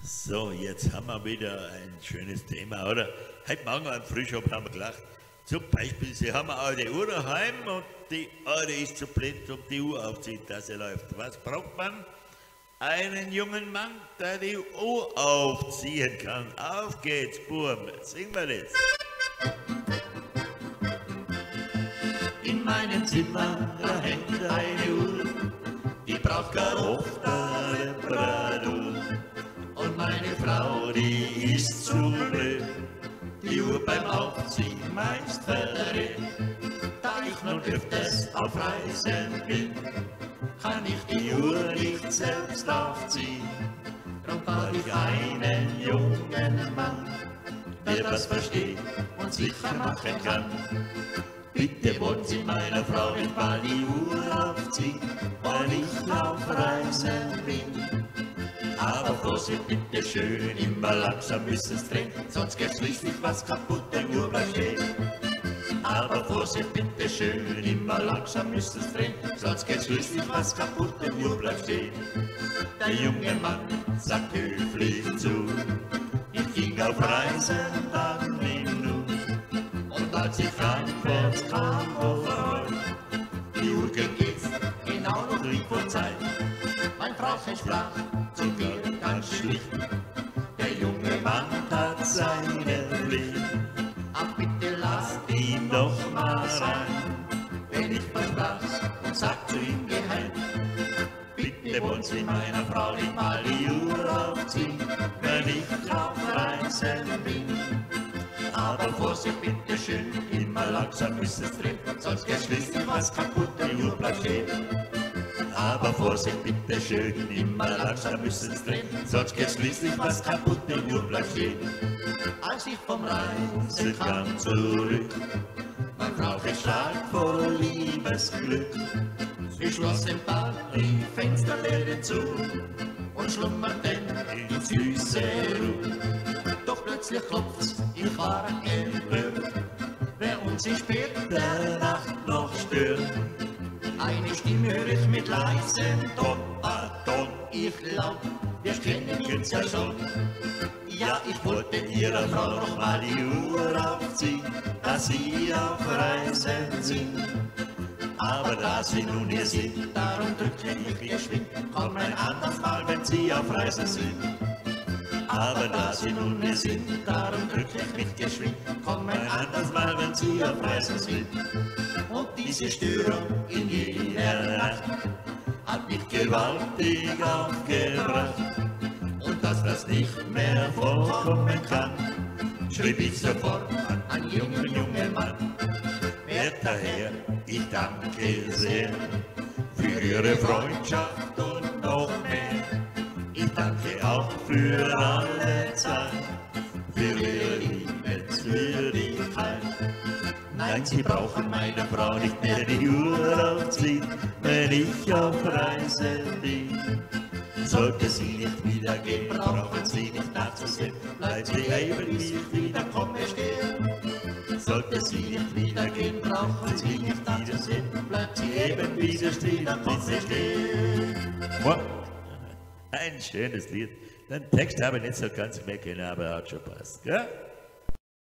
So, jetzt haben wir wieder ein schönes Thema, oder? Heute Morgen am Frühstück haben wir gelacht. Zum Beispiel, Sie haben eine alte Uhr daheim und die alte ist zu blind, um die Uhr aufzuziehen, dass sie läuft. Was braucht man? Einen jungen Mann, der die Uhr aufziehen kann. Auf geht's, Burm. Singen wir das. In meinem Zimmer, da hängt eine Uhr, die braucht gar oft eine Reparatur. Und meine Frau, die ist zu blöd, die Uhr beim Aufziehen meist verrät. Da ich nun öfters auf Reisen bin, kann ich die Uhr nicht selbst aufziehen. Drum bat ich einen jungen Mann, der das versteht und sicher machen kann. Bitte wollen Sie meiner Frau nicht mal die Uhr aufziehen, weil ich auf Reisen bin. Aber Vorsicht, bitte schön, immer langsam müsst es drehen, sonst geht schließlich was kaputt, der Uhr bleibt stehen. Aber Vorsicht, bitte schön, immer langsam müsst es drehen, sonst geht schließlich was kaputt, der Uhr bleibt stehen. Der junge Mann sagt höflich zu, ich ging auf Reisen dann hinunter. Und als ich Frankfurt kam, oh Freund, die Uhr ging jetzt genau noch lieb vor Zeit. Mein Frauchen sprach zu mir ganz schlicht, der junge Mann hat seine Pflicht. Ach bitte lasst ihn doch mal rein, wenn ich versprach's und sag zu ihm geheim. Bitte wollen Sie meiner Frau nicht mal die Uhr aufziehen, wenn ich auf Reisen bin. Aber Vorsicht, bitte schön, immer langsam müsst es drehen, sonst geht schließlich was kaputt, die Uhr bleibt stehen. Aber Vorsicht, bitte schön, immer langsam müsst es drehen, sonst geht schließlich was kaputt, die Uhr bleibt stehen. Als ich vom Reisen kam zurück, mein Frau stark vor Liebesglück. Sie schloss im Bad die Fensterläden zu und schlummert denn in süße Ruhe. Doch plötzlich klopft's, ich war empört, wer uns in später Nacht noch stört. Eine Stimme höre ich mit leisem Ton, Ton. Ich glaub, wir kennen uns ja schon. Ja, ich wollte Ihrer Frau noch mal die Uhr aufziehen, dass Sie auf Reisen sind. Aber da Sie nun hier sind, darum drücke ich geschwind, komm ein anderes Mal, wenn Sie auf Reisen sind. Aber da Sie nun hier sind, darum drücke ich mich geschwind, komm ein anderes Mal, wenn Sie auf Reisen sind. Und diese Störung in jeder Nacht hat mich gewaltig aufgebracht. Und dass das nicht mehr vorkommen kann, schrieb ich sofort an einen jungen Mann. Werter Herr, ich danke sehr für Ihre Freundschaft und noch mehr. Ich danke auch für alle Zeit, für Ihre Liebenswürdigkeit. Nein, Sie brauchen meiner Frau nicht mehr die Uhr aufziehen, wenn ich auf Reisen bin. Sollte sie nicht wieder gehen, brauchen Sie nicht nachzusehen, bleibt sie eben nicht wieder, komm, wir stehen. Sollte sie nicht wieder gehen, brauchen Sie nicht nachzusehen, bleibt sie eben wieder stehen, komm, wir stehen. Ein schönes Lied. Den Text habe ich nicht so ganz mehr kennen, aber er hat schon passt. Gell?